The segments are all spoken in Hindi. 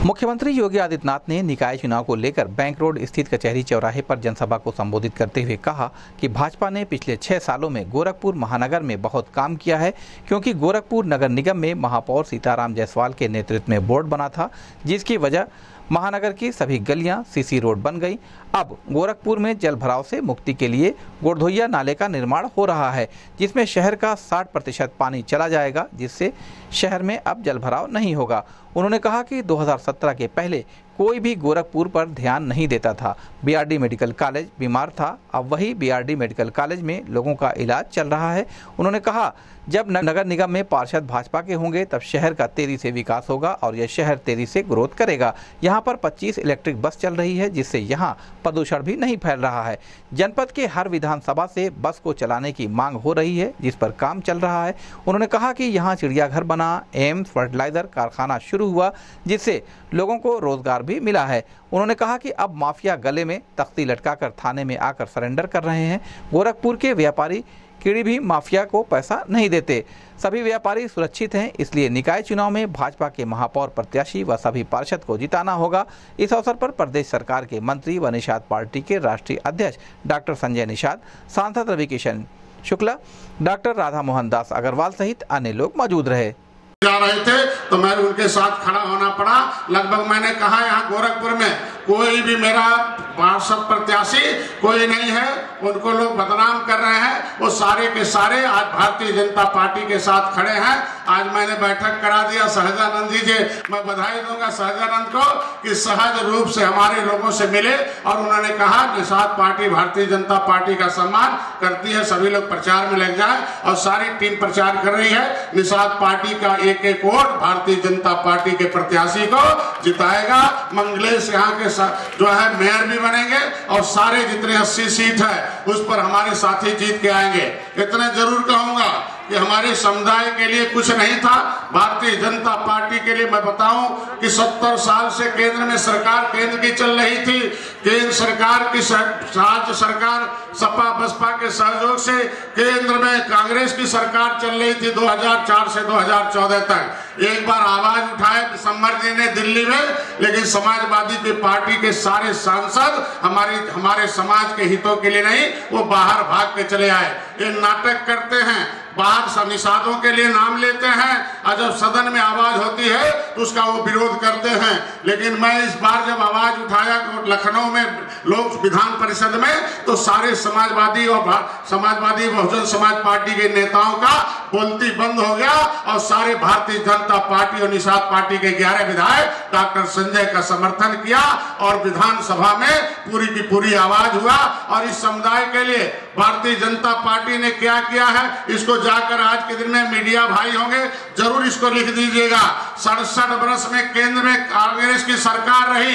मुख्यमंत्री योगी आदित्यनाथ ने निकाय चुनाव को लेकर बैंक रोड स्थित कचहरी चौराहे पर जनसभा को संबोधित करते हुए कहा कि भाजपा ने पिछले 6 सालों में गोरखपुर महानगर में बहुत काम किया है, क्योंकि गोरखपुर नगर निगम में महापौर सीताराम जायसवाल के नेतृत्व में बोर्ड बना था, जिसकी वजह महानगर की सभी गलियां सीसी रोड बन गई। अब गोरखपुर में जल भराव से मुक्ति के लिए गोरधोइया नाले का निर्माण हो रहा है, जिसमें शहर का 60% पानी चला जाएगा, जिससे शहर में अब जल भराव नहीं होगा। उन्होंने कहा कि 2017 के पहले कोई भी गोरखपुर पर ध्यान नहीं देता था। बीआरडी मेडिकल कॉलेज बीमार था, अब वही बीआरडी मेडिकल कॉलेज में लोगों का इलाज चल रहा है। उन्होंने कहा, जब नगर निगम में पार्षद भाजपा के होंगे तब शहर का तेजी से विकास होगा और यह शहर तेजी से ग्रोथ करेगा। यहाँ पर 25 इलेक्ट्रिक बस चल रही है, जिससे यहाँ प्रदूषण भी नहीं फैल रहा है। जनपद के हर विधानसभा से बस को चलाने की मांग हो रही है, जिस पर काम चल रहा है। उन्होंने कहा कि यहाँ चिड़ियाघर बना, एम्स, फर्टिलाइजर कारखाना शुरू हुआ, जिससे लोगों को रोजगार भी मिला है। उन्होंने कहा कि अब माफिया गले में तख्ती लटकाकर थाने में आकर सरेंडर कर रहे हैं। गोरखपुर के व्यापारी कीड़ी भी माफिया को पैसा नहीं देते। सभी व्यापारी सुरक्षित हैं, इसलिए निकाय चुनाव में भाजपा के महापौर प्रत्याशी व सभी पार्षद को जिताना होगा। इस अवसर पर प्रदेश सरकार के मंत्री व निषाद पार्टी के राष्ट्रीय अध्यक्ष डॉक्टर संजय निषाद, सांसद रवि किशन शुक्ला, डॉक्टर राधा मोहन दास अग्रवाल सहित अन्य लोग मौजूद रहे। जा रहे थे तो मैं उनके साथ खड़ा होना पड़ा। लगभग मैंने कहा यहाँ गोरखपुर में कोई भी मेरा पार्षद प्रत्याशी कोई नहीं है, उनको लोग बदनाम कर रहे हैं। वो सारे के सारे आज भारतीय जनता पार्टी के साथ खड़े हैं। आज मैंने बैठक करा दिया सहजानंद जी से, मैं बधाई दूंगा सहजानंद को कि सहज रूप से हमारे लोगों से मिले और उन्होंने कहा निषाद पार्टी भारतीय जनता पार्टी का सम्मान करती है, सभी लोग प्रचार में लग जाए और सारी टीम प्रचार कर रही है। निषाद पार्टी का एक वोट भारतीय जनता पार्टी के प्रत्याशी को जिताएगा। मंगलेश यहाँ के जो है मेयर भी बनेंगे और सारे जितने 80 सीट है उस पर हमारे साथी जीत के आएंगे। इतना जरूर कहूंगा कि हमारे समुदाय के लिए कुछ नहीं था, भारतीय जनता पार्टी के लिए मैं बताऊं कि 70 साल से केंद्र में सरकार केंद्र की चल रही थी। केंद्र सरकार की राज्य सरकार सपा बसपा के सहयोग से केंद्र में कांग्रेस की सरकार चल रही थी 2004 से 2014 तक। एक बार आवाज उठाए दिसंबर जी ने दिल्ली में, लेकिन समाजवादी की पार्टी के सारे सांसद हमारे समाज के हितों के लिए नहीं, वो बाहर भाग के चले आए। ये नाटक करते हैं, बाहर निषादों के लिए नाम लेते हैं और जब सदन में आवाज होती है तो उसका वो विरोध करते हैं। लेकिन मैं इस बार जब आवाज उठाया लखनऊ में लोक विधान परिषद में, तो सारे समाजवादी और समाजवादी बहुजन समाज पार्टी के नेताओं का बोलती बंद हो गया और सारे भारतीय जनता पार्टी और निषाद पार्टी के 11 विधायक डॉक्टर संजय का समर्थन किया और विधानसभा में पूरी की पूरी आवाज हुआ। और इस समुदाय के लिए भारतीय जनता पार्टी ने क्या किया है, इसको जाकर आज के दिन में मीडिया भाई होंगे जरूर इसको लिख दीजिएगा। 67 वर्ष में केंद्र में कांग्रेस की सरकार रही,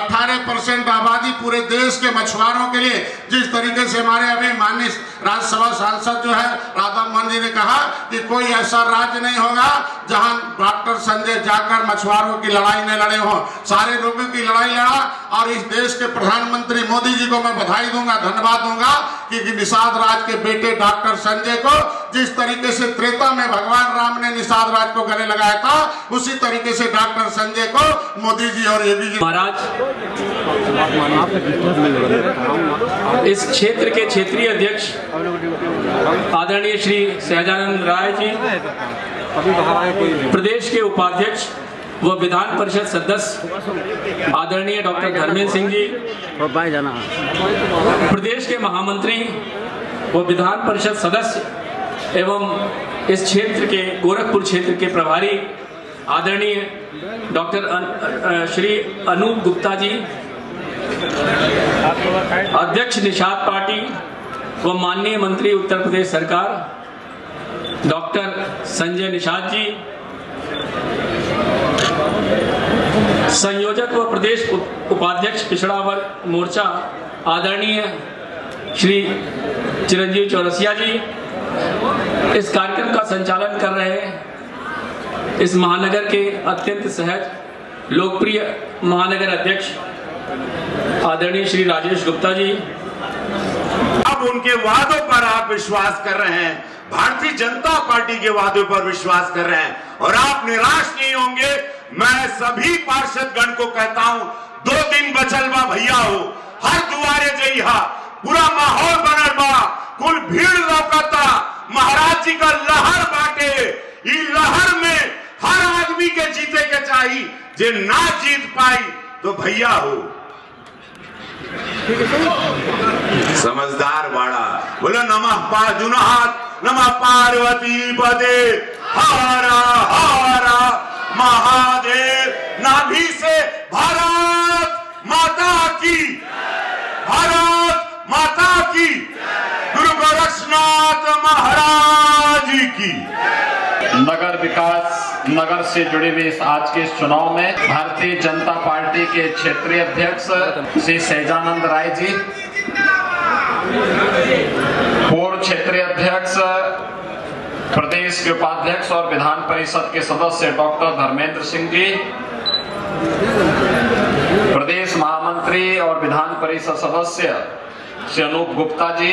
18% आबादी पूरे देश के मछुआरों के लिए, जिस तरीके से हमारे अभी माननीय राज्यसभा सांसद जो है राधा मोहन जी ने कहा कि कोई ऐसा राज्य नहीं होगा जहां डॉक्टर संजय जाकर मछुआरों की लड़ाई न लड़े हो, सारे लोगों की लड़ाई लड़ा। और इस देश के प्रधानमंत्री मोदी जी को मैं बधाई दूंगा, धन्यवाद दूंगा कि निषाद राज के बेटे डॉक्टर संजय को जिस तरीके से त्रेता में भगवान राम ने निषाद राज को गले लगाया था, उसी तरीके से डॉक्टर संजय को मोदी जी और योगी जी। महाराज, इस क्षेत्र के क्षेत्रीय अध्यक्ष आदरणीय श्री सहजानंद राय जी, प्रदेश के उपाध्यक्ष व विधान परिषद सदस्य आदरणीय डॉक्टर धर्मेंद्र सिंह जी, प्रदेश के महामंत्री व विधान परिषद सदस्य एवं इस क्षेत्र के गोरखपुर क्षेत्र के प्रभारी आदरणीय डॉक्टर श्री अनूप गुप्ता जी, अध्यक्ष निषाद पार्टी व माननीय मंत्री उत्तर प्रदेश सरकार डॉक्टर संजय निषाद जी, संयोजक व प्रदेश उपाध्यक्ष पिछड़ा वर्ग मोर्चा आदरणीय श्री चिरंजीव चौरसिया जी, इस कार्यक्रम का संचालन कर रहे हैं इस महानगर के अत्यंत सहज लोकप्रिय महानगर अध्यक्ष आदरणीय श्री राजेश गुप्ता जी। अब उनके वादों पर आप विश्वास कर रहे हैं, भारतीय जनता पार्टी के वादों पर विश्वास कर रहे हैं और आप निराश नहीं होंगे। मैं सभी पार्षदगण को कहता हूं, 2 दिन बचल बा भैया हो, हर दुआरे जइहा, पूरा माहौल बनल बा, कुल भीड़ लौकता, महाराज जी का लहर बाटे, ई लहर में हर आदमी के जीते के चाहिए, जे ना जीत पाई तो भैया हो समझदार बाड़ा, बोलो नमः पार्जुनाथ नमः पार्वती पदे हरा हरा महादेव, नाभि से भारत माता की, भारत माता की, गुरु गोरक्षनाथ महाराज की। नगर विकास नगर से जुड़े हुए इस आज के इस चुनाव में भारतीय जनता पार्टी के क्षेत्रीय अध्यक्ष श्री सहजानंद राय जी, पूर्व क्षेत्रीय अध्यक्ष, प्रदेश के उपाध्यक्ष और विधान परिषद के सदस्य डॉक्टर धर्मेंद्र सिंह जी, प्रदेश महामंत्री और विधान परिषद सदस्य श्री अनूप गुप्ता जी,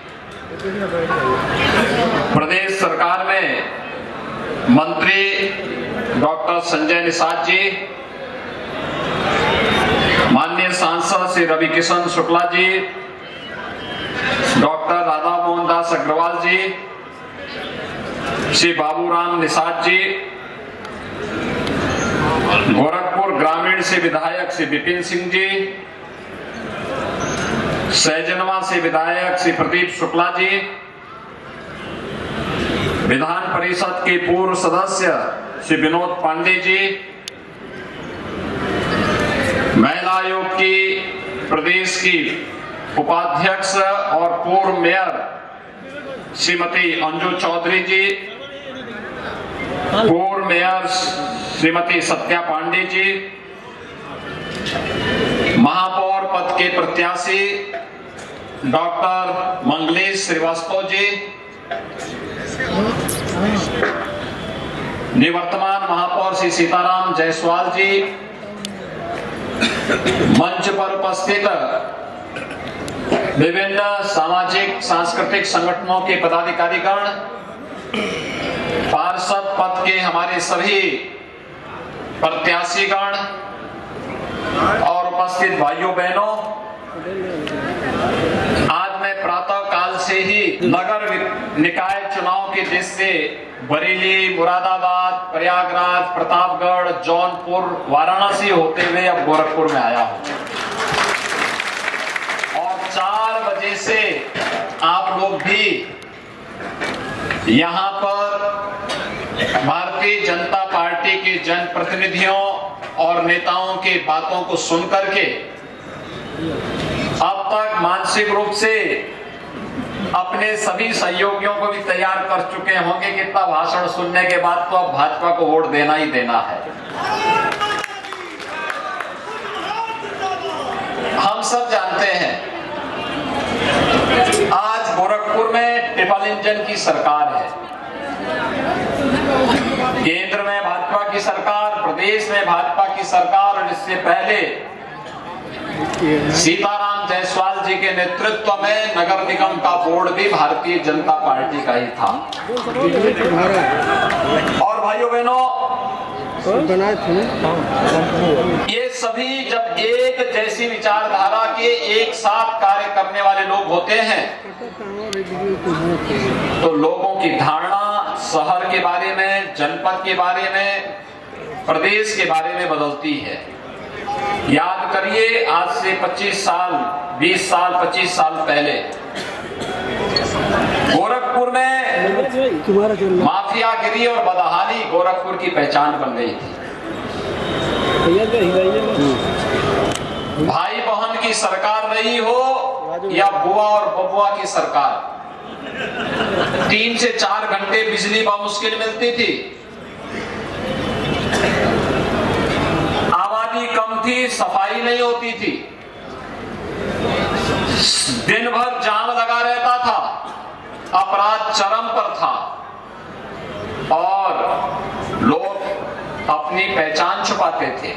प्रदेश सरकार में मंत्री डॉक्टर संजय निषाद जी, माननीय सांसद श्री रवि किशन शुक्ला जी, डॉक्टर राधा मोहन दास अग्रवाल जी, श्री बाबूराम निषाद जी, गोरखपुर ग्रामीण से विधायक श्री विपिन सिंह जी, सहजनवा से विधायक श्री प्रदीप शुक्ला जी, विधान परिषद के पूर्व सदस्य श्री विनोद पांडे जी, महिला आयोग की प्रदेश की उपाध्यक्ष और पूर्व मेयर श्रीमती अंजू चौधरी जी, पूर्व मेयर श्रीमती सत्या पांडे जी, महापौर पद के प्रत्याशी डॉक्टर मंगलेश श्रीवास्तव जी, निवर्तमान महापौर श्री सीताराम जायसवाल जी, मंच पर उपस्थित विभिन्न सामाजिक सांस्कृतिक संगठनों के पदाधिकारीगण, पार्षद पद के हमारे सभी प्रत्याशीगण और उपस्थित भाइयों बहनों, आज मैं प्रातः काल से ही नगर निकाय चुनाव के दृष्टि बरेली, मुरादाबाद, प्रयागराज, प्रतापगढ़, जौनपुर, वाराणसी होते हुए अब गोरखपुर में आया हूं और 4 बजे से आप लोग भी यहां पर भारतीय जनता पार्टी के जनप्रतिनिधियों और नेताओं के बातों को सुन करके अब तक मानसिक रूप से अपने सभी सहयोगियों को भी तैयार कर चुके होंगे कि इतना भाषण सुनने के बाद तो अब भाजपा को वोट देना ही देना है। हम सब जानते हैं आज गोरखपुर में ट्रिपल इंजन की सरकार है, केंद्र में भाजपा की सरकार, प्रदेश में भाजपा की सरकार और इससे पहले सीताराम जायसवाल जी के नेतृत्व में नगर निगम का बोर्ड भी भारतीय जनता पार्टी का ही था। और भाइयों बहनों, ये सभी जब एक जैसी विचारधारा के एक साथ कार्य करने वाले लोग होते हैं तो लोगों की धारणा शहर के बारे में, जनपद के बारे में, प्रदेश के बारे में बदलती है। याद करिए, आज से 25 साल, 20 साल, 25 साल पहले गोरखपुर में माफियागिरी और बदहाली गोरखपुर की पहचान बन गई थी। भाई बहन की सरकार रही हो या बुआ और बबुआ की सरकार, 3 से 4 घंटे बिजली बामुश्किल मिलती थी, आबादी कम थी, सफाई नहीं होती थी, दिन भर जाम लगा रहता था, अपराध चरम पर था और लोग अपनी पहचान छुपाते थे।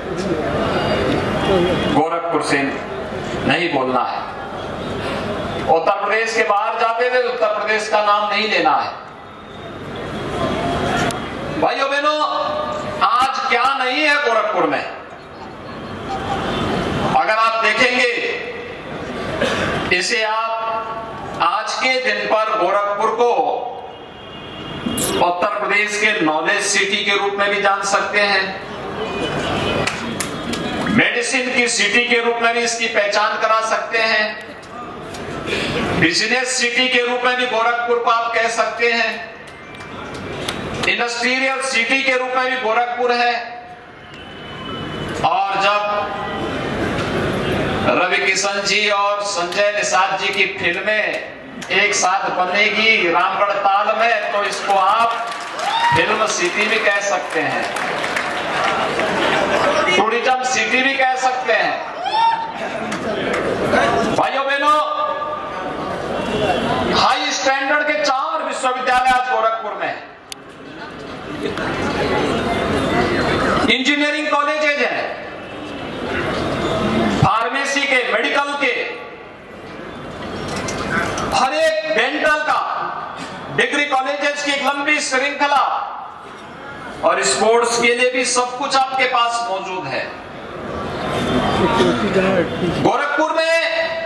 गोरखपुर से नहीं बोलना है, उत्तर प्रदेश के बाहर जाते थे, उत्तर प्रदेश का नाम नहीं लेना है। भाइयों बहनों, आज क्या नहीं नहीं है गोरखपुर में। अगर आप देखेंगे इसे, आप आज के दिन पर गोरखपुर को उत्तर प्रदेश के नॉलेज सिटी के रूप में भी जान सकते हैं, मेडिसिन की सिटी के रूप में भी इसकी पहचान करा सकते हैं, बिजनेस सिटी के रूप में भी गोरखपुर को आप कह सकते हैं, इंडस्ट्रियल सिटी के रूप में भी गोरखपुर है। और जब रवि किशन जी और संजय निषाद जी की फिल्में एक साथ बनेगी रामगढ़ ताल में, तो इसको आप फिल्म सिटी भी कह सकते हैं, टूरिज्म सिटी भी कह सकते हैं। भाइयों बहनों, हाई स्टैंडर्ड के 4 विश्वविद्यालय आज गोरखपुर में हैं। इंजीनियरिंग कॉलेजेज हैं, फार्मेसी के, मेडिकल के, हर एक डेंटल का, डिग्री कॉलेजेस की एक लंबी श्रृंखला, और स्पोर्ट्स के लिए भी सब कुछ आपके पास मौजूद है। गोरखपुर में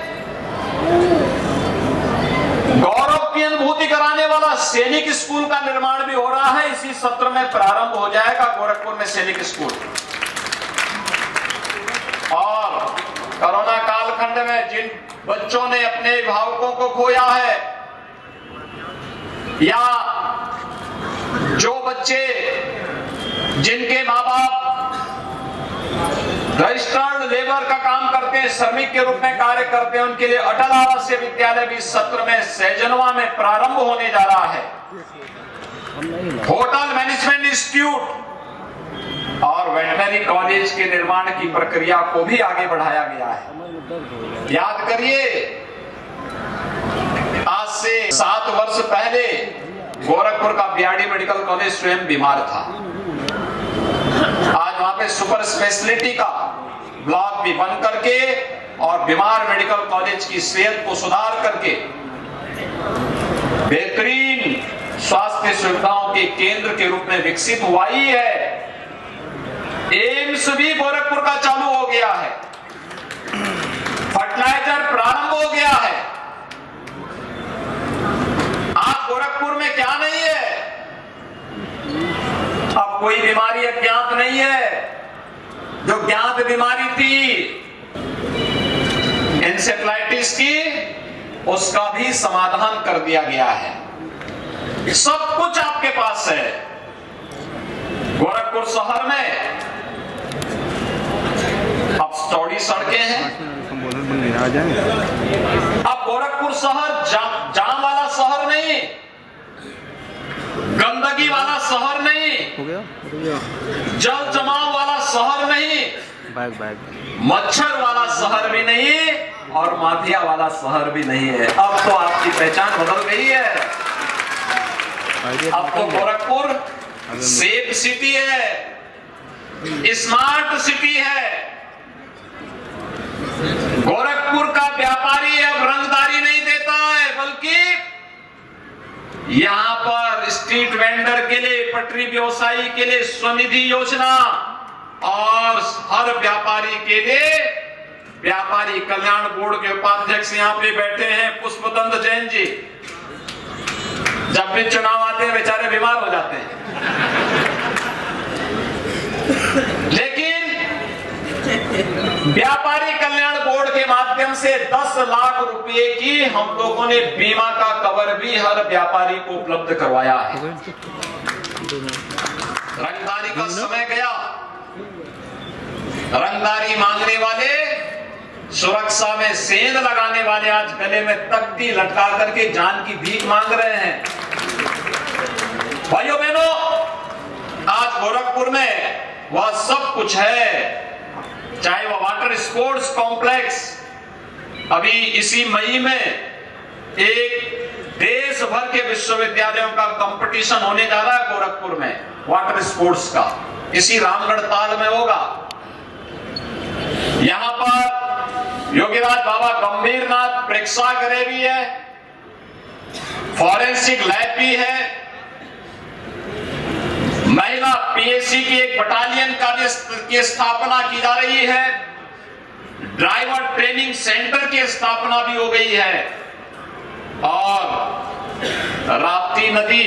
गौरव की अनुभूति कराने वाला सैनिक स्कूल का निर्माण भी हो रहा है। इसी सत्र में प्रारंभ हो जाएगा गोरखपुर में सैनिक स्कूल। और कोरोना कालखंड में जिन बच्चों ने अपने अभिभावकों को खोया है, या जो बच्चे जिनके माँ बाप रजिस्टर्ड लेबर का काम करते हैं, श्रमिक के रूप में कार्य करते हैं, उनके लिए अटल आवासीय विद्यालय भी सत्र में सहजनवा में प्रारंभ होने जा रहा है। होटल मैनेजमेंट इंस्टीट्यूट और वेटनरी कॉलेज के निर्माण की प्रक्रिया को भी आगे बढ़ाया गया है। याद करिए, आज से 7 वर्ष पहले गोरखपुर का बीआरडी मेडिकल कॉलेज स्वयं बीमार था। आज वहां पे सुपर स्पेशलिटी का ब्लॉक भी बन करके और बीमार मेडिकल कॉलेज की सेहत को सुधार करके बेहतरीन स्वास्थ्य सुविधाओं के केंद्र के रूप में विकसित हुआ ही है। एम्स भी गोरखपुर का चालू हो गया है, फर्टिलाइजर प्रारंभ हो गया है। आज गोरखपुर में क्या नहीं है? अब कोई बीमारी अज्ञात नहीं है। जो ज्ञात बीमारी थी एन्सेफेलाइटिस की, उसका भी समाधान कर दिया गया है। सब कुछ आपके पास है। गोरखपुर शहर में अब चौड़ी सड़कें हैं। अब गोरखपुर शहर जाम वाला शहर नहीं, गंदगी वाला शहर नहीं, जल जमाव वाला शहर नहीं, मच्छर वाला शहर भी नहीं और माफिया वाला शहर भी नहीं है। अब तो आपकी पहचान बदल गई है। अब तो गोरखपुर सेफ सिटी है, स्मार्ट सिटी है। गोरखपुर का व्यापारी अब रंगदारी नहीं देता है, बल्कि यहां पर स्ट्रीट वेंडर के लिए, पटरी व्यवसायी के लिए स्वनिधि योजना और हर व्यापारी के लिए व्यापारी कल्याण बोर्ड के उपाध्यक्ष यहां पे बैठे हैं पुष्पदंत जैन जी। जब भी चुनाव आते हैं बेचारे बीमार हो जाते हैं, लेकिन व्यापारी कल्याण बोर्ड के माध्यम से 10 लाख रुपए की हम लोगों ने बीमा का कवर भी हर व्यापारी को उपलब्ध करवाया है। रंगदारी का समय गया, रंगदारी मांगने वाले, सुरक्षा में सेंध लगाने वाले आज गले में तख्ती लटका करके जान की भीख मांग रहे हैं। भाइयों बहनों, आज गोरखपुर में वह सब कुछ है, चाहे वह वाटर स्पोर्ट्स कॉम्प्लेक्स, अभी इसी मई में एक देश भर के विश्वविद्यालयों का कंपटीशन होने जा रहा है गोरखपुर में वाटर स्पोर्ट्स का, इसी रामगढ़ ताल में होगा। यहां पर योगीराज बाबा गंभीरनाथ प्रेक्षागृह भी है, फॉरेंसिक लैब भी है, महिला जिला पीएसी की एक बटालियन की स्थापना की जा रही है। ड्राइवर ट्रेनिंग सेंटर की स्थापना भी हो गई है। और राप्ती नदी,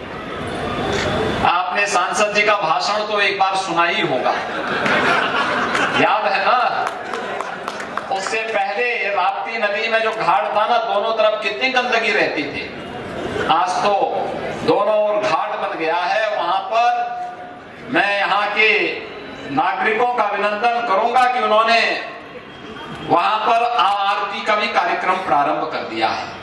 आपने सांसद जी का भाषण तो एक बार सुना ही होगा, याद है ना? उससे पहले राप्ती नदी में जो घाट था ना, दोनों तरफ कितनी गंदगी रहती थी। आज तो दोनों ओर घाट बन गया है। वहां पर मैं यहाँ के नागरिकों का अभिनंदन करूंगा कि उन्होंने वहां पर आरती का भी कार्यक्रम प्रारंभ कर दिया है।